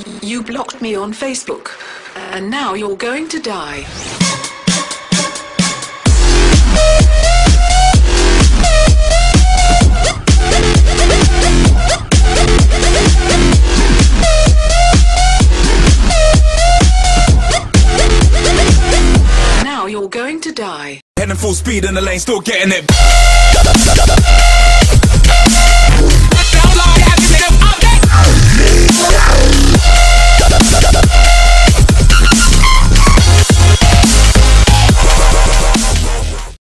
You blocked me on Facebook. And now you're going to die. Now you're going to die. Heading full speed in the lane, still getting it.